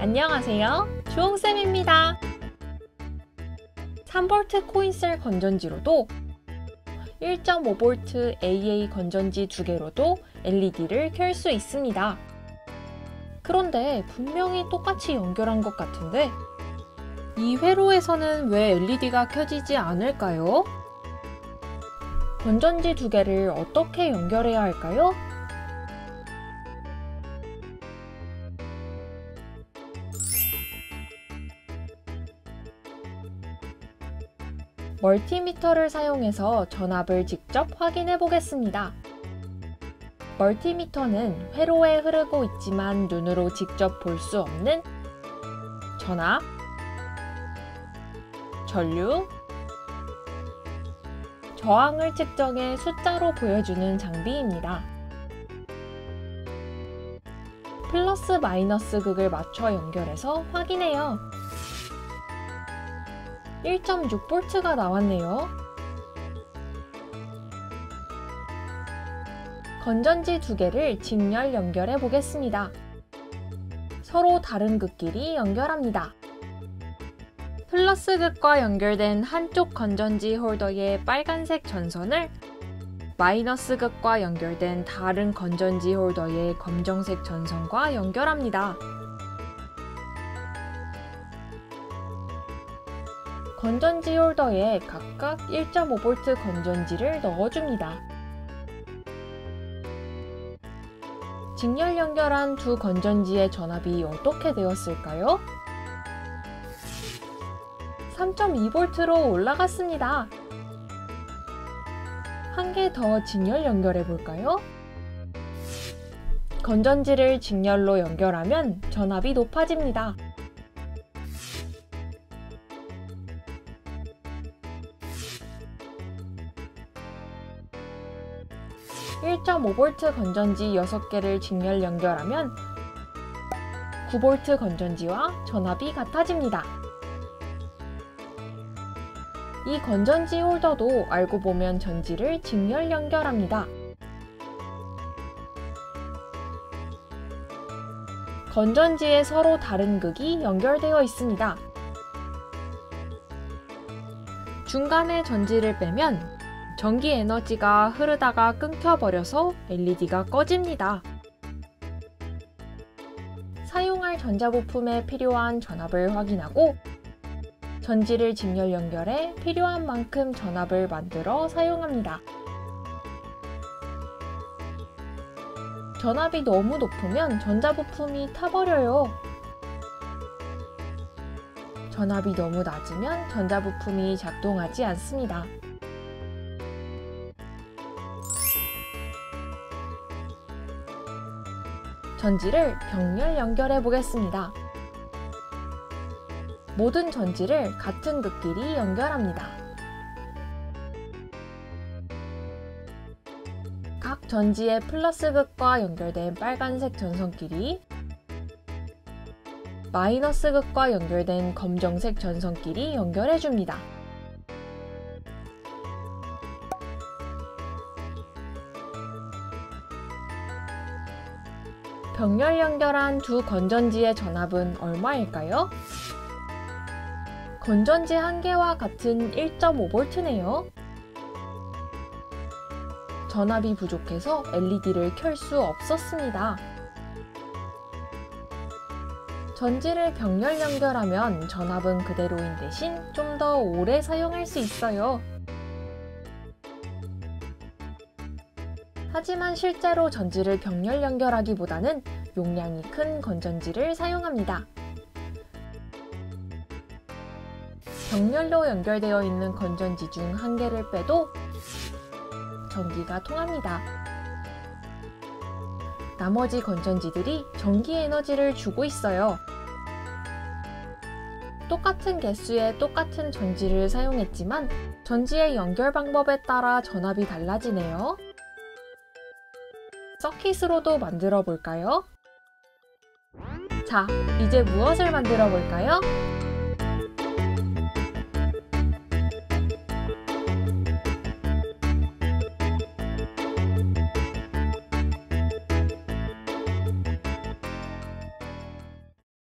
안녕하세요, 주홍쌤입니다. 3V 코인셀 건전지로도 1.5V AA 건전지 2개로도 LED를 켤 수 있습니다. 그런데 분명히 똑같이 연결한 것 같은데 이 회로에서는 왜 LED가 켜지지 않을까요? 건전지 2개를 어떻게 연결해야 할까요? 멀티미터를 사용해서 전압을 직접 확인해 보겠습니다. 멀티미터는 회로에 흐르고 있지만 눈으로 직접 볼 수 없는 전압, 전류, 저항을 측정해 숫자로 보여주는 장비입니다. 플러스 마이너스 극을 맞춰 연결해서 확인해요. 1.6V가 나왔네요. 건전지 2개를 직렬 연결해 보겠습니다. 서로 다른 극끼리 연결합니다. 플러스 극과 연결된 한쪽 건전지 홀더의 빨간색 전선을 마이너스 극과 연결된 다른 건전지 홀더의 검정색 전선과 연결합니다. 건전지 홀더에 각각 1.5V 건전지를 넣어줍니다. 직렬 연결한 두 건전지의 전압이 어떻게 되었을까요? 3.2V로 올라갔습니다. 한 개 더 직렬 연결해 볼까요? 건전지를 직렬로 연결하면 전압이 높아집니다. (1.5V) 건전지 6개를 직렬 연결하면 9V 건전지와 전압이 같아집니다. 이 건전지 홀더도 알고 보면 전지를 직렬 연결합니다. 건전지에 서로 다른 극이 연결되어 있습니다. 중간에 전지를 빼면 전기 에너지가 흐르다가 끊겨버려서 LED가 꺼집니다. 사용할 전자부품에 필요한 전압을 확인하고 전지를 직렬 연결해 필요한 만큼 전압을 만들어 사용합니다. 전압이 너무 높으면 전자부품이 타버려요. 전압이 너무 낮으면 전자부품이 작동하지 않습니다. 전지를 병렬 연결해 보겠습니다. 모든 전지를 같은 극끼리 연결합니다. 각 전지의 플러스 극과 연결된 빨간색 전선끼리 마이너스 극과 연결된 검정색 전선끼리 연결해 줍니다. 병렬 연결한 두 건전지의 전압은 얼마일까요? 건전지 한 개와 같은 1.5V네요. 전압이 부족해서 LED를 켤 수 없었습니다. 전지를 병렬 연결하면 전압은 그대로인 대신 좀 더 오래 사용할 수 있어요. 하지만 실제로 전지를 병렬 연결하기보다는 용량이 큰 건전지를 사용합니다. 병렬로 연결되어 있는 건전지 중 한 개를 빼도 전기가 통합니다. 나머지 건전지들이 전기 에너지를 주고 있어요. 똑같은 개수의 똑같은 전지를 사용했지만 전지의 연결 방법에 따라 전압이 달라지네요. 서킷으로도 만들어 볼까요? 자, 이제 무엇을 만들어 볼까요?